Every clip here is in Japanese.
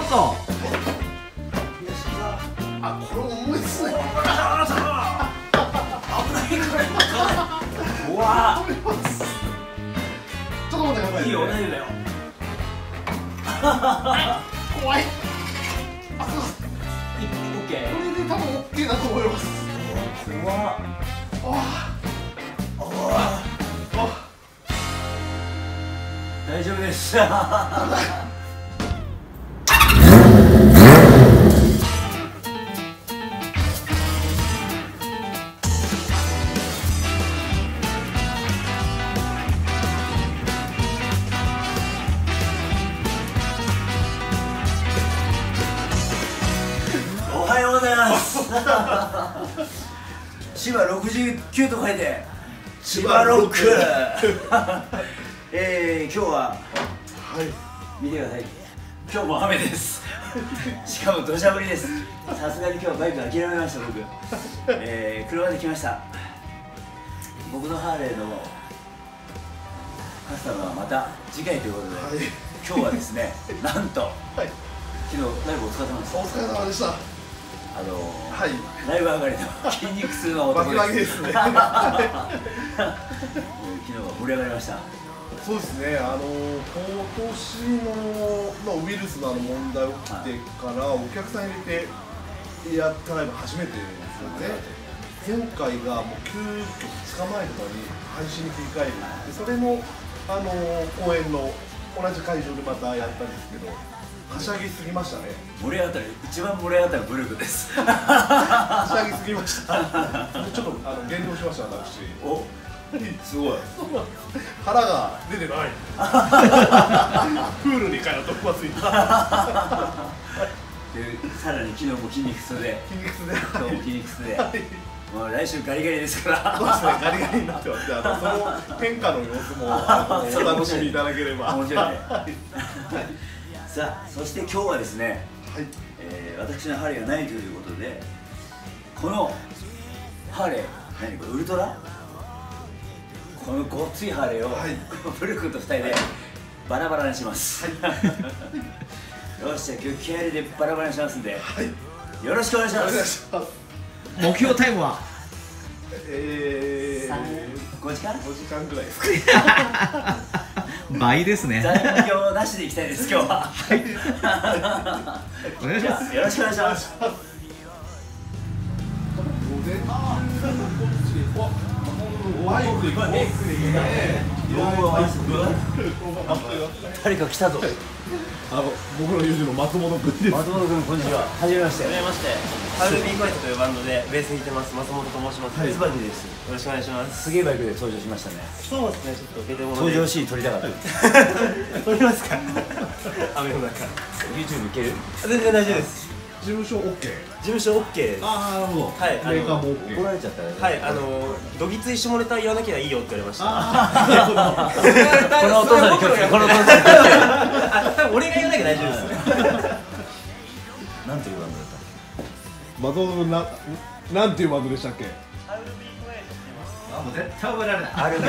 っと。 あ、これ重いっすね。 危ないこれ。うわ。 ちょっと待ってください。 いいよ、大丈夫だよ。 怖い。あ、そうです。 オッケー。 これで多分オッケーだと思います。 怖っ。大丈夫です。おはようございます。千葉69と書いて千葉ロック。今日は見てください。今日も雨です。しかも土砂降りです。さすがに今日はバイク諦めました僕。車で来ました。僕のハーレーのカスタムはまた次回ということで、今日はですね、なんと、昨日ライブお疲れ様でした。 お疲れ様でした。 ライブ上がりの筋肉痛の男です。 バキバキですね。 昨日は盛り上がりました。 そうですね、今年の、ウイルスの問題起きてからお客さん入れてやったライブ初めてですよね。前回がもう急遽2日前とかに配信に切り替えるで、それの、公演の同じ会場でまたやったんですけど、はしゃぎすぎましたね。 盛り上がったら一番盛り上がったのはブルークです。 はしゃぎすぎました。ちょっと減量しました私。 お、すごい。 腹が出てない。プールに通ったとこがついた。 で、さらに昨日も筋肉痛で、 筋肉痛で、 今日も筋肉痛で、もう来週ガリガリですから。 そうですね、ガリガリになってます。その変化の様子もお楽しみいただければ。 面白いね。さあ、そして今日はですね、私のハーレーがないということで、このハーレー、何これウルトラ？このごっついハーレーを、ブル君と2人でバラバラにします。よし、じゃあ今日気合いでバラバラにしますんで、よろしくお願いします。 目標タイムは 5時間 ？5時間ぐらいですか。 倍ですね。 残業なしでいきたいです、今日は。 お願いします。 よろしくお願いします。誰か来たぞ。 僕の友人の松本君です。 松本君、こんにちは。はじめまして。 はじめまして。ハウルビーコイトというバンドでベース弾いてます松本と申します。 椿です。 よろしくお願いします。 すげえバイクで登場しましたね。 そうですね、ちょっと受けてもら登場シーン撮りたかった。 撮りますか。雨の中。 YouTube いける？ 全然大丈夫です。 事務所 OK。 事務所 OK です。 ああ、なるほど。 はい、 メーカーも OK。 怒られちゃったね。 はい、どぎつい下ネタ言わなきゃいいよって言われました。 このお父さんに気をつけて、このお父さんに気をつけて。 多分俺が言わなきゃ大丈夫です。 なんていうバンドだったっ松本君なんていうバンドでしたっけ？ ハウルビーコイトって言います。 もう絶対覚えられない。 け？ハウル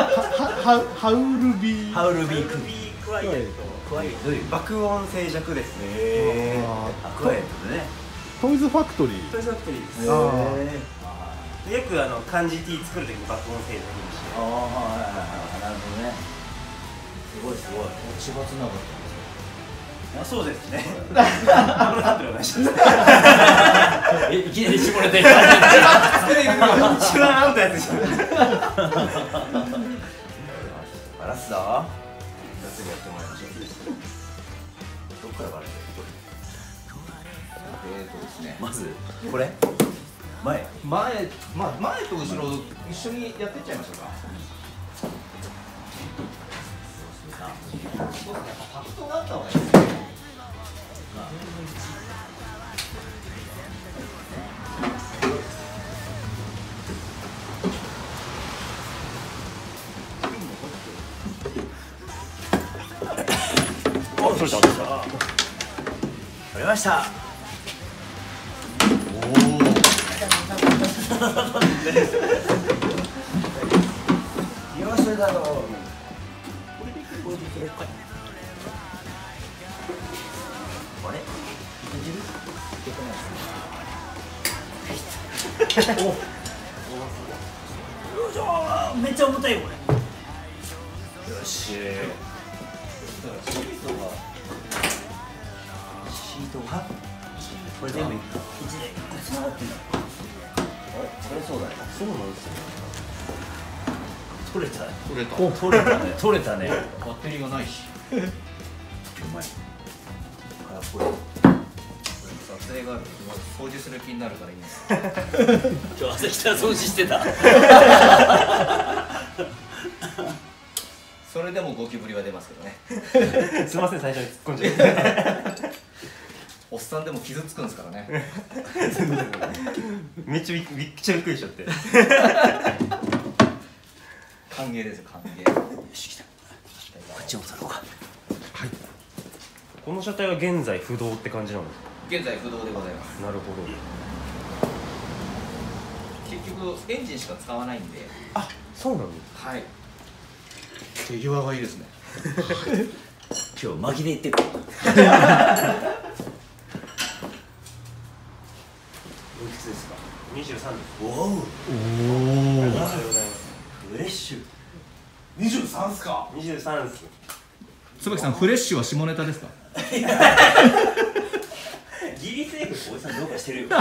ビー。 ハウルビークワイエット。 怖い。どういう？ 爆音静寂ですね。 クワイエットでね。 トイズファクトリー。 トイズファクトリーです。でよく漢字 T 作るときに爆音静寂にして。 ああ、なるほどね。すごいすごい。千葉つながったんですか？ そうですね。これカットでお願いします。 いきなり絞れて。 一番アウトやつでしょ。 バラすぞ。すぐやってもらいましょう。どっからバラす？ですね。まずこれ前と後ろ一緒にやってっちゃいましょうか。そうですね。タクトがあった方がいいですね。お、取れた。取れました。よしだろう。あれ？ めっちゃ重たいよこれ。よし。シートがこれ全部一でつながってんだ。これそうだね。そうなんですよ。取れたね。取れたね。 バッテリーがないし。 うまい。空っぽい。 撮影があると掃除する気になるからいいね。 今日朝来たら掃除してた。 それでもゴキブリは出ますけどね。 すみません、最初に突っ込んじゃって。 おっさんでも傷つくんですからね。 めっちゃびっくりしちゃって。 歓迎ですよ、歓迎。 よし来た。こっちも取ろうか。 はい。 この車体は現在不動って感じなんですか？ 現在不動でございます。 なるほど。 結局エンジンしか使わないんで。 あ、そうなの？ はい。手際がいいですね。 今日巻きで行ってくる。おいくつですか ？23です。 おお。 ありがとうございます。 フレッシュ。 23っすか。 23です。 椿さん、フレッシュは下ネタですか？ ギリセーフ。おじさんどうかしてるよ。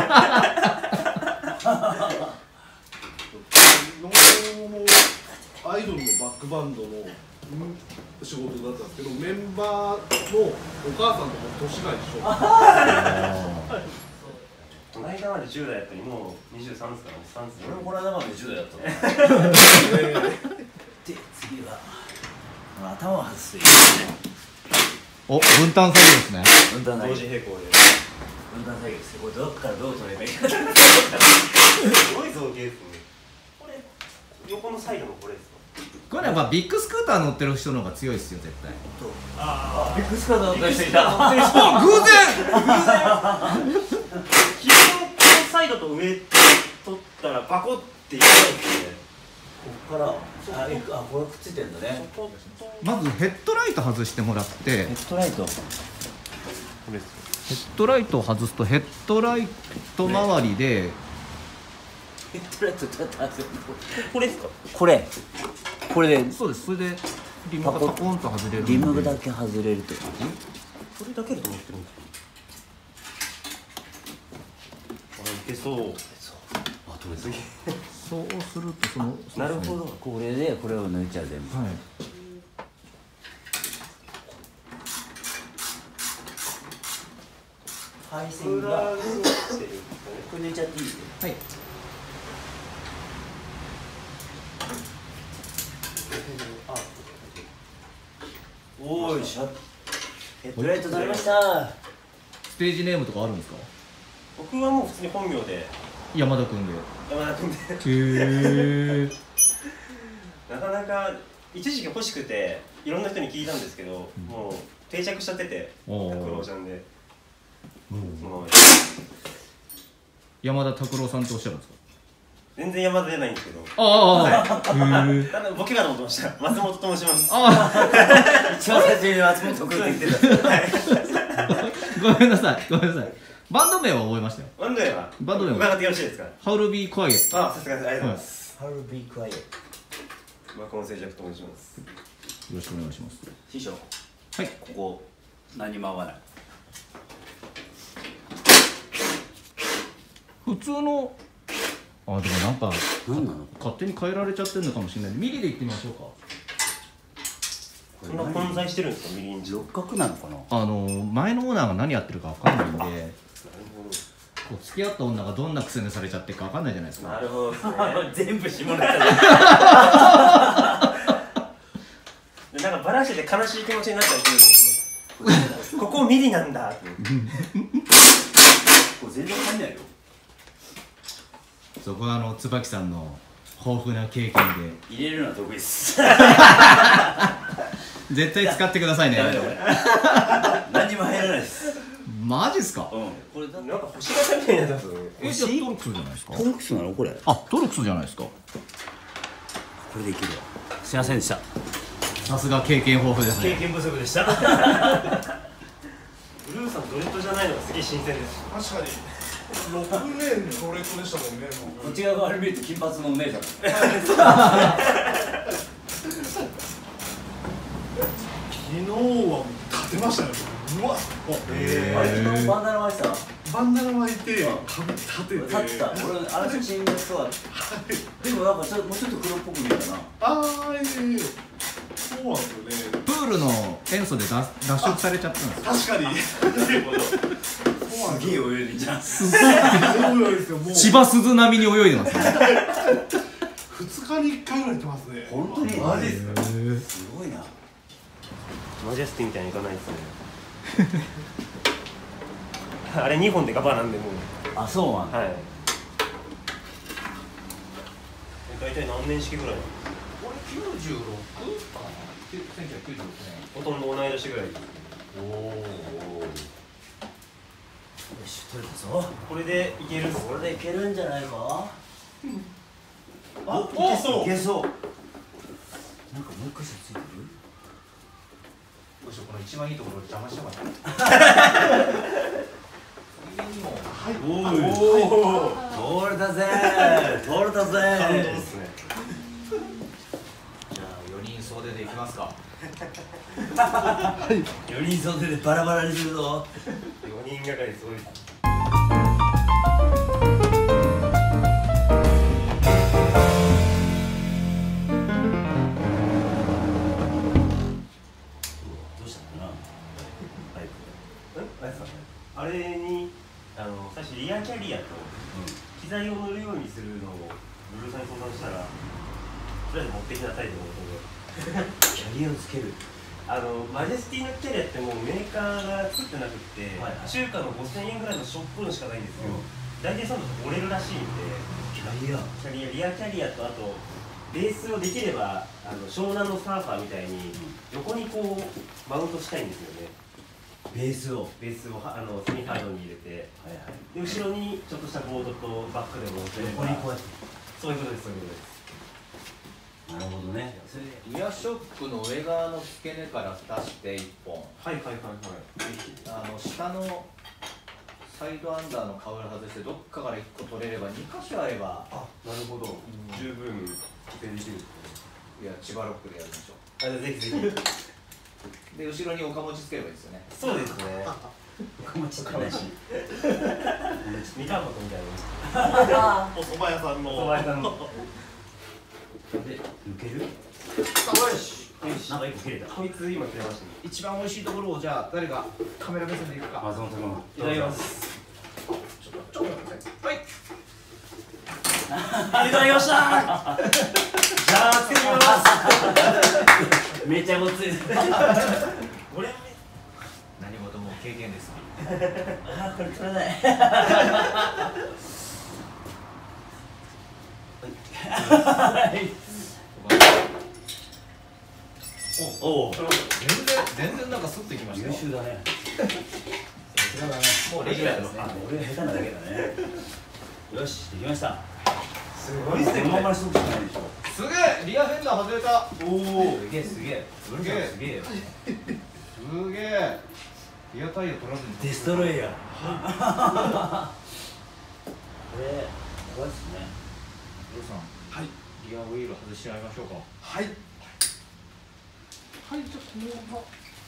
アイドルのバックバンドの仕事だったんですけど、メンバーのお母さんとも年が一緒。 この間まで10代やったのにもう23ですから、3です。 俺もこの間まで10代だったの。で次は頭を外すといいですね。 お、分担作業ですね。 分担作業。 同時並行で。 分担作業です。これどっからどう取ればいいか。 すごい造形ですね。これ横のサイドのこれですか？ これやっぱビッグスクーター乗ってる人の方が強いですよ、絶対。 ああ、ビッグスカート乗った人いた。 あ、偶然。 基本このサイドと上取ったらバコっていかないですね。 ここからこれくっついてんだね。 まずヘッドライト外してもらって、 ヘッドライト。 これです。 ヘッドライトを外すとヘッドライト周りでヘッドライトどうやって外すの？ これですか？ これでそうです。それでリムがパコンと外れるんで。 リムだけ外れるって感じ？ これだけでと思ってるんですか？いけそう。 あ、取れた。 そうするとなるほど。 これでこれを抜いちゃう全部。 はい。 配線がこれ抜いちゃっていい？ はい。 おーいしょ。ヘッドライト取れました。 ステージネームとかあるんですか？ 僕はもう普通に本名で山田君で。 山田君で。 へえ。 なかなか一時期欲しくていろんな人に聞いたんですけど、もう定着しちゃってて、拓郎ちゃんで。もう山田拓郎さんとおっしゃるんですか？ 全然山田出ないんですけど。 ああ、へえ。 だんだんボケかと思ってました。松本と申します。 一番最初に松本君って言ってた。 ごめんなさい、ごめんなさい。バンド名は覚えましたよ。 バンド名は伺ってよろしいですか？ ハウルビークワイエット。 あ、さすがです。ありがとうございます。 ハルビークワイエット。 マコン静寂と申します。 よろしくお願いします。 師匠。 はい。 ここ何も合わない。 普通のでもなんか何なの？ 勝手に変えられちゃってるのかもしれない。ミリでいってみましょうか。 そんな混在してるんですか？みりんじ。 六角なのかな？ 前のオーナーが何やってるかわかんないんで、 なるこう付き合った女がどんな癖にされちゃってるかわかんないじゃないですほど。 か。 なるほどですね。 全部下ネタだ。 でなんかバラしてて悲しい気持ちになったりするんですよね。ここミリなんだって。 これ全然わかんないよ。 そこは椿さんの豊富な経験で入れるのは得意です。 絶対使ってくださいね。 ダメだこれ。何にも入らないです。 マジっすか？ うん。これだってなんか星型みたいになってますよね。 じゃあトルクスじゃないですか？ トルクスなのこれ？ あ、トルクスじゃないですか。 これでいけるわ。すいませんでした。 さすが経験豊富ですね。 経験不足でした。ブルーさんドレッドじゃないのがすげえ新鮮です。 確かに。 6年それとでしたもんね。 こっち側から見ると金髪のお姉さん。 昨日は立てましたね。うわっ。 あれバンダナ巻いてた？ バンダナ巻いて髪立てて。 立ってた。俺あの写真がそうだった。でもなんかもうちょっと黒っぽく見えたな。 ああ、そうなんですよね。 プールの塩素で脱色されちゃったんです確かに。 すげえ泳いでんじゃん。 そうですよ。もう千葉鈴並みに泳いでますね。 2日に1回ぐらい行ってますね。 本当に？ マジですか？ すごいな。 マジェスティみたいにいかないですね。あれ2本でガバなんでもう。 あ、そうなんだ。 はい。大体何年式ぐらいなんですか？ これ96かな。1996年。 ほとんど同い年ぐらいです。 おお。よし、取れたぞ。 これでいけるっす。 これでいけるんじゃないか。 あ、お、そう。 いけそう。なんかもう一箇所ついてる？ どうしよう、この一番いいところ邪魔したかった。 おお。取れたぜ。取れたぜ。 感動ですね。 じゃあ4人総出でいきますか。 4人袖でバラバラにするぞ。 4人がかりすごいです。 どうしたんだな。 あれに最初リアキャリアと機材を乗るようにするのをブルーさんに相談したら、とりあえず持ってきなさいということで。 キャリアをつける。 マジェスティのキャリアってもうメーカーが作ってなくて、 はいはい、 中華の5000円ぐらいのショップのしかないんですよ。大体その折れるらしいんで、 キャリアリアキャリアと、あとベースをできれば湘南のサーファーみたいに横にこうマウントしたいんですよね。 ベースをセミハードに入れて、 はいはい、 で後ろにちょっとしたボードとバックでも乗せれば、 横にこうやって。 そういうことです、そういうことです。 なるほどね。それでリアショックの上側の付け根から出して1本、 はいはいはいはい。 下のサイドアンダーのカウル外してどっかから1個取れれば2箇所あれば、 あ、なるほど、十分固定できる。 いや千葉ロックでやりましょう。 ぜひぜひ。 で後ろに岡持ちつければいいですよね。 そうですね。 岡持ちってないし。 みかん箱みたいな。 お蕎麦屋さんの。 お蕎麦屋さんの。 で、抜ける？ よし。 なんか一個切れた。 こいつ今切れましたね。 一番美味しいところをじゃあ誰がカメラ目線でいくか。 松本君。 いただきます。 ちょっと待ってください。はい。 いただきました。じゃあつけてみます。 めちゃごつい。 これ何事も経験です。 ああ、これ取れない。おお。 全然なんかスッといきましたよ。 優秀だね。さすがだね。 もうレギュラーですね。 俺が下手なだけだね。よし、できました。 すごいっすね。 このままにしとくしかないでしょ。 すげえ、リアフェンダー外れた。 おお。すげえすげえ。 すげえすげえよ。 すげえ。リアタイヤ取らずに。 デストロイヤー。これ、怖いっすね。 ロさん。 はい。 リアウィール外しちゃいましょうか。 はい。はい、じゃあこのまま。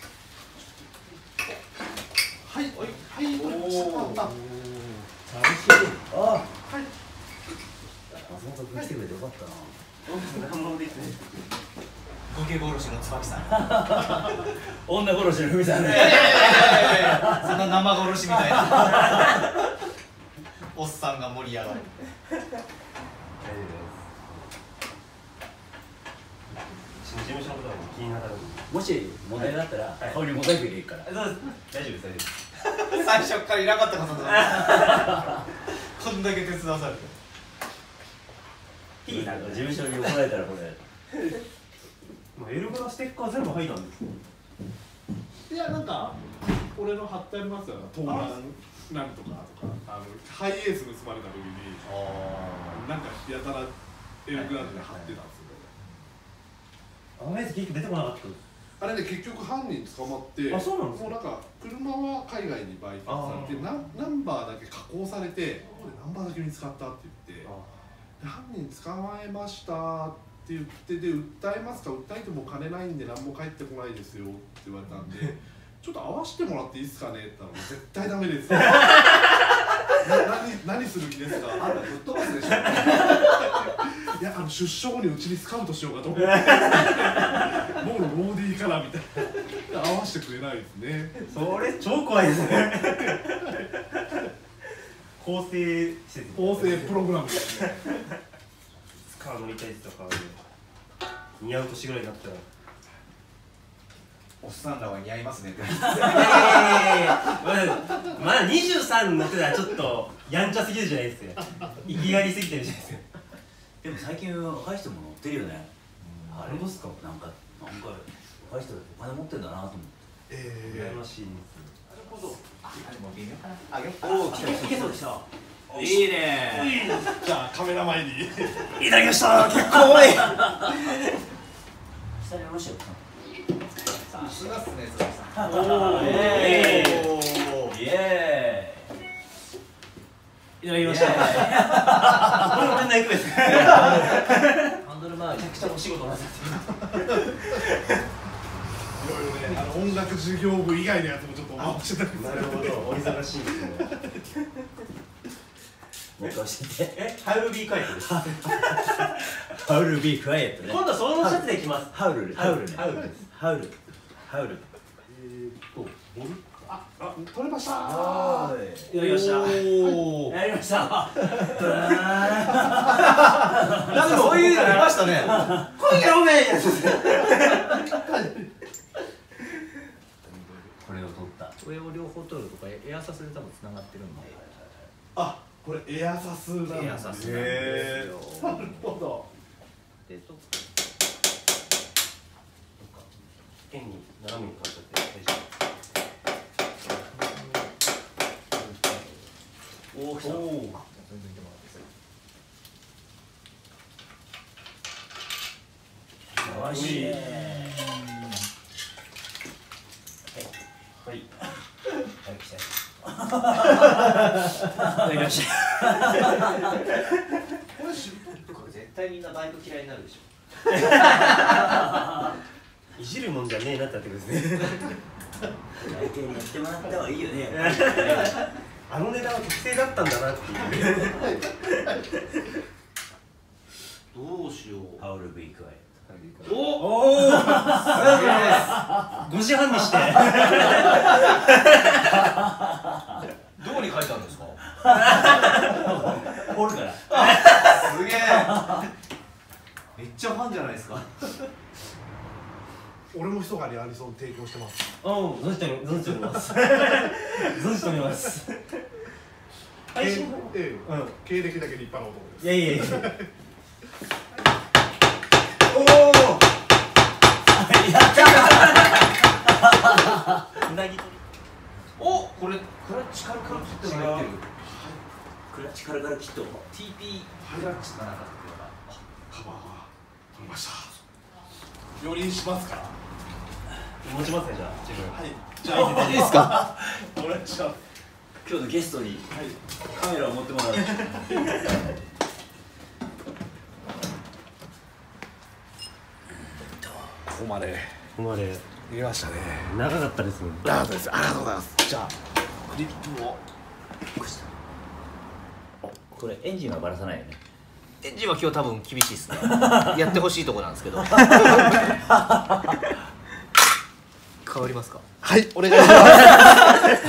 はい、はい、取れました。 寂しい。ああ。 はい。 松本君来てくれてよかったな。 何もできてない。 ゴケ殺しの椿さん。 女殺しのふみさんね。 そんな生殺しみたいな。おっさんが盛り上がる。 大丈夫です。事務所のことが気にならない。 もし問題があったら、 はい顔にモザイク入れるから。 そうです。大丈夫です、大丈夫です。 最初からいなかったことだ。こんだけ手伝わされて。 T さんが事務所に怒られたらこれ。 もうエルゴのステッカー全部入ったんです。 いや、なんか俺の貼ってありますよ。盗難なんとかとか、ハイエース盗まれた時になんかやたらエルグランドで貼ってたんですよ。 あのやつ結局出てこなかった。 あれで結局犯人捕まって、 あ、そうなんですか。 もうなんか車は海外に売却されて、ナンバーだけ加工されて、ナンバーだけ見つかったって言って、で犯人捕まえましたって言って、で訴えますか、訴えても金ないんで何も返ってこないですよって言われたんで、ちょっと会わせてもらっていいですかねって言ったら、絶対ダメです。何する気ですか。 あんたぶっ飛ばすでしょ。 いや、出所後にうちにスカウトしようかと思って、もうローディーからみたいな、合わせてくれないですね。 それ超怖いですね。構成施設。 構成プログラムですね。 スカー乗りたいとか似合う年ぐらいになったら。 おっさんらは似合いますねって。 まだ23乗ってたらちょっとやんちゃすぎるじゃないですか。意気狩りすぎてるじゃないですか。 でも最近若い人も乗ってるよね。 あれですか。 なんか若い人だってお金持ってんだなと思って。 羨ましいです。 なるほど。あ、でも微妙かな。あ、よっおお、来た来た来た。いいね。 じゃあカメラ前にいただきました。結構多い。下にいましたよ。 さすがっすね、鈴木さん。 おお、イエーイ。イエーイ。いただきました。これ俺の役です。ハンドル前めちゃくちゃお仕事なさってる。 いろいろね、音楽授業部以外のやつもちょっと回してたりする。 なるほど、お忙しいですね。 もう一回教えて。 ハウルビーカイトです。 ハウルビークワイエットね。 今度はそのシャツでいきます。 ハウルね。ハウルね。 ハウルです。 ハウル。ハウル。 ボル。 取れましたー。 やりました。 おお。 やりました。 なんかそういうのありましたね。 今夜おめえやつ。 これを取った。 これを両方取るとかエアサスで多分つながってるんで。 あ、これエアサスなんですね。 エアサスなんですよ。 なるほど。 で、 変に斜めに変わっちゃって大丈夫。 おお、来た。 全然見てもらってください。 よし。 はい。 はい、来た。やりました。 これ絶対みんなバイク嫌いになるでしょ。 いじるもんじゃねえなってなってくるんですね。 相手にやってもらった方がいいよね。 あの値段は適正だったんだなっていう。 どうしよう。 ハウルビークワイエッおお。5時半にして。 どこに書いてあるんですか。 ト。掘るから。 すげえ。めっちゃファンじゃないですか。 俺も密かにアニソン提供してます。 存じております。存じております。 経歴だけ立派な男です。 いやいやいや。 おお。やった。うなぎ取り。 お、これクラッチカルカルキットが入ってる。 クラッチカルカルキット。 TP クラッチかなんかっていうのが。 カバーが取れました。よりしますか。 持ちますね、じゃあ自分。 はい。じゃあいいですか。 お願いします。 今日のゲストにカメラを持ってもらう。 ここまでここまで入れましたね。 長かったですね。 ありがとうございます。じゃあクリップを。 これエンジンはバラさないよね。 エンジンは今日多分厳しいですね。やってほしいとこなんですけど。変わりますか。 はい、お願いします。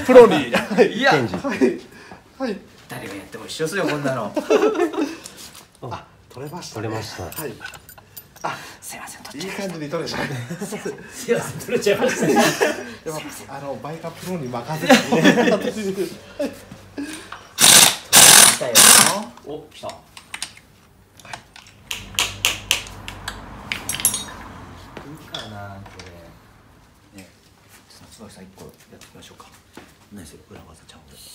プロに。 いや、 はい。はい。 誰がやっても一緒ですよ、こんなの。 あ、取れました。 取れました。 はい。 すいません、 いい感じに取れちゃう。 すいません、取れちゃいましたね。 でもバイカプロに任せてね。 来たよ。 お、来た。 いいかな、これ。ね、 椿さん一個やっていきましょうか。 何それ、裏技ちゃんと。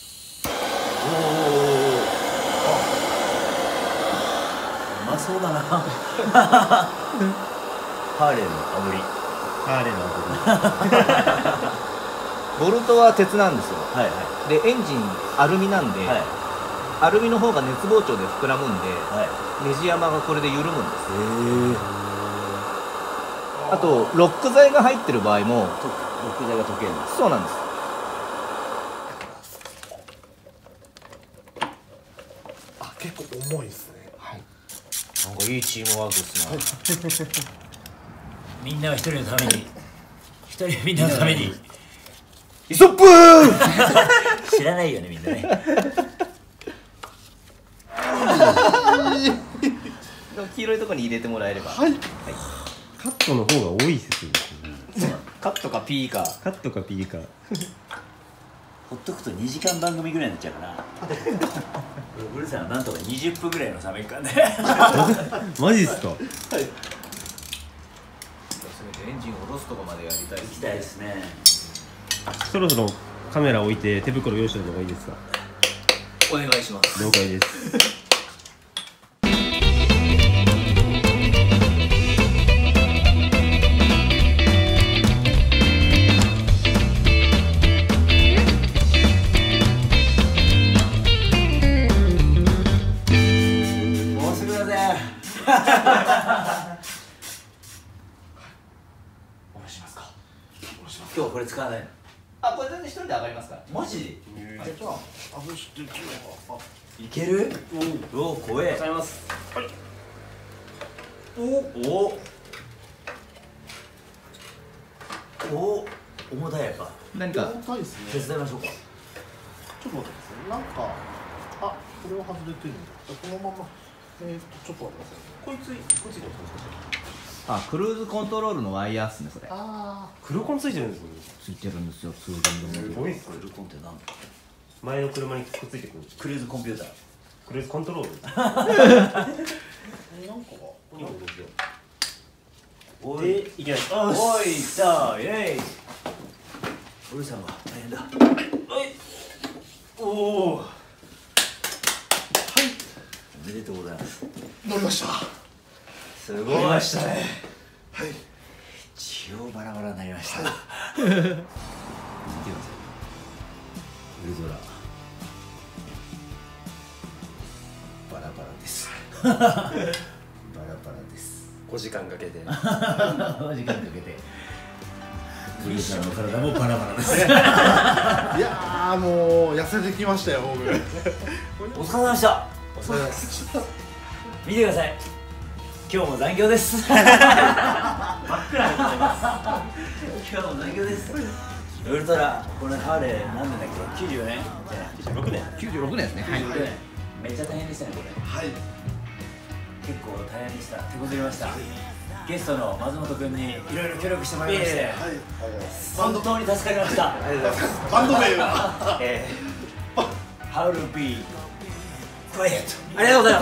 うまそうだな。ハーレーの炙り。 ハーレーのボルトは鉄なんですよ。 はいはでエンジンアルミなんで、 いはいアルミの方が熱膨張で膨らむんで、 はい。 ネジ山がこれで緩むんです。 へあとロック材が入ってる場合もロック材が溶けるんです。 そうなんです。 あ、結構重いですね。 なんかいいチームワークですね。 みんなは一人のために、みんなのために。 イソップー知らないよねみんなね。 黄色いところに入れてもらえれば。 カットの方が多い説ですね。 カットか P か。 カットか P か。 ほっとくと2時間番組ぐらいになっちゃうかな。ブルーさんはなんとか20分ぐらいのサメ感で。 マジっすか。 せめてエンジンを下ろすとこまでやりたい。 行きたいですね。 そろそろカメラ置いて手袋用意しておいた方がいいですか。 お願いします。 了解です。 もうすぐだぜ。おろしますか。今日これ使わないの。 あ、これ全然一人で上がりますから。 マジで。 じゃあ、外していきまいける？おお、怖え。 ございます。 お重たいやっぱ。 何か重たいです手ね。 伝いましょうか。 ちょっと待ってください。なんか、あ、これは外れてるんだ。このまま、ちょっと待ってください。こいついてますね。 あ、クルーズコントロールのワイヤーっすね、それ。 あ黒コンついてるんですね。 ついてるんですよ、ツーリングの。 すごいっすね。 クルコンってなんだ。 前の車にくっついてくる。 クルーズコンピューター。 クルーズコントロール。 なんかが、 おで、 い、 いきます。 おい、来た、イェイ。ブルーさんは大変だ。おい。おお。はい。おめでとうございます。 乗りました。 すごい。ましたね。 はい。 血をバラバラになりました。見てください。ウルトラ。バラバラです。バラバラです。 5時間かけて。 時間かけて。ブルーさんの体もバラバラです。 いやー、もう痩せてきましたよ、僕。 お疲れ様でした。 お疲れ様です。 見てください。今日も残業です。 真っ暗でございます。 今日も残業です。ウルトラ、これハーレー何年だっけ？94年 96年。 96年ですね。はい。 めっちゃ大変でしたね、これ。 はい。 結構大変でした。手こずりました。ゲストの松本君にいろいろ協力してもらいまして、 はい。 本当に助かりました。 ありがとうございます。 バンド名は。 How to be quiet。ありがとうございます。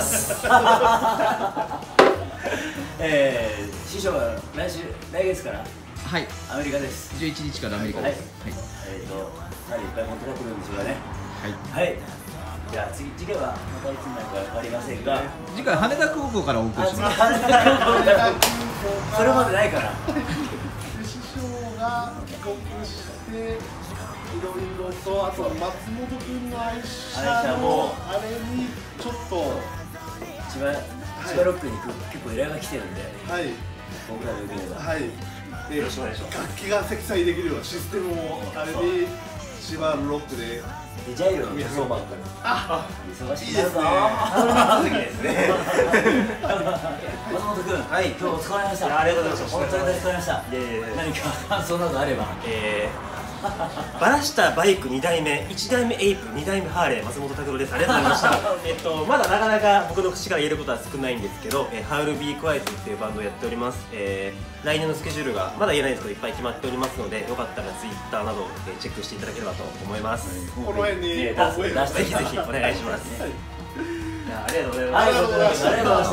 師匠は来月からはい。 アメリカです。 11日からアメリカです。はい。 いっぱい持ってくるんですよね。 はい。 はい。じゃあ次回はまたいつになるかわかりませんが、 次回羽田空港からお送りします。 それまでないから。 師匠が帰国していろいろと、あと松本君の愛車もあれにちょっと千葉ロックに結構依頼が来てるんで、 はい僕らでよければ。 はいで楽器が積載できるようなシステムをあれに千葉ロックでジャイロの塗装ばっかり。忙しいですね。ですね。松本君、はい、今日お疲れ様でした。 ありがとうございました。 本当にお疲れ様でした。何か感想などあれば。 バラしたバイク2代目、1代目エイプ、2代目ハーレー、松本拓郎です。ありがとうございました。まだなかなか僕の口から言えることは少ないんですけど、ハウルビークワイトっていうバンドをやっております。来年のスケジュールがまだ言えないですけど、いっぱい決まっておりますので、よかったらツイッターなどチェックしていただければと思います。 この辺に出してぜひぜひお願いします。ありがとうございます。 ありがとうございました。ありがとうございました。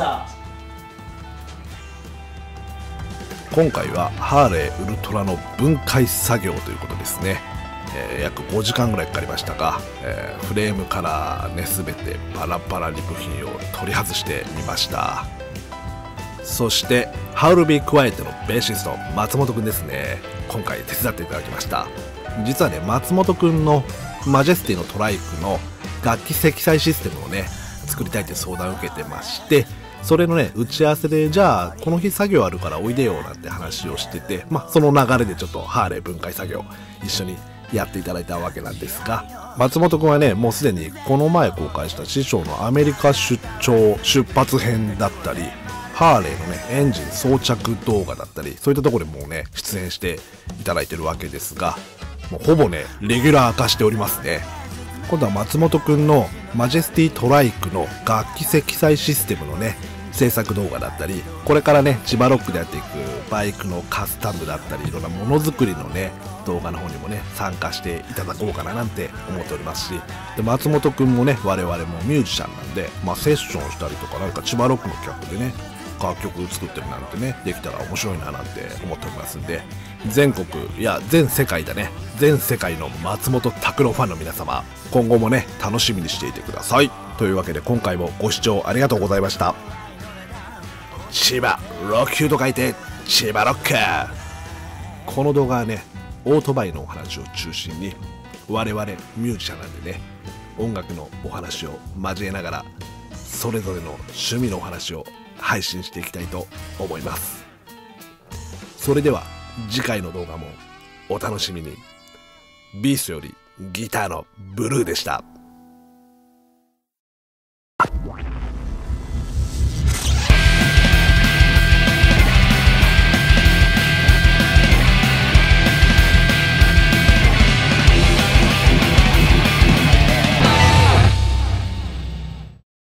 今回はハーレーウルトラの分解作業ということですね、約5時間ぐらいかかりましたが、フレームからねすべてバラバラに部品を取り外してみました。 そしてハウルビークワイエットのベーシスト松本くんですね。今回手伝っていただきました。実はね、松本くんのマジェスティのトライクの楽器積載システムをね作りたいって相談を受けてまして、それのね打ち合わせで、じゃあこの日作業あるからおいでよなんて話をしてて、その流れでちょっとハーレー分解作業一緒にやっていただいたわけなんですが、松本くんはねもうすでにこの前公開した師匠のアメリカ出発編だったり、ハーレーのねエンジン装着動画だったり、そういったところでもうね出演していただいてるわけですが、もうほぼねレギュラー化しておりますね。今度は松本くんのマジェスティトライクの楽器積載システムのね制作動画だったり、これからね千葉ロックでやっていくバイクのカスタムだったり、いろんなものづくりのね動画の方にもね参加していただこうかななんて思っておりますし、で松本くんもね我々もミュージシャンなんで、セッションしたりとか、なんか千葉ロックの企画でね楽曲作ってるなんてねできたら面白いななんて思っておりますんで、全国いや全世界だね、全世界の松本拓郎ファンの皆様、今後もね楽しみにしていてください。というわけで今回もご視聴ありがとうございました。千葉ロッキューと書いて千葉ロック。この動画はねオートバイのお話を中心に、我々ミュージシャンなんでね音楽のお話を交えながらそれぞれの趣味のお話を配信していきたいと思います。それでは次回の動画もお楽しみに。ビーストよりギターのブルーでした。